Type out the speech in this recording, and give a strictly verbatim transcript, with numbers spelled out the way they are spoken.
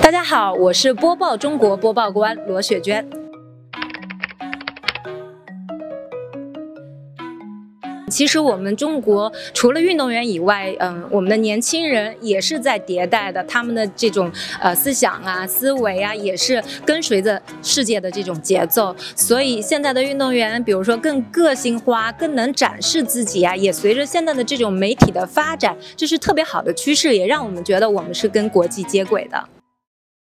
大家好，我是播报中国播报官罗雪娟。其实我们中国除了运动员以外，嗯，我们的年轻人也是在迭代的，他们的这种呃思想啊、思维啊，也是跟随着世界的这种节奏。所以现在的运动员，比如说更个性化、更能展示自己啊，也随着现在的这种媒体的发展，这是特别好的趋势，也让我们觉得我们是跟国际接轨的。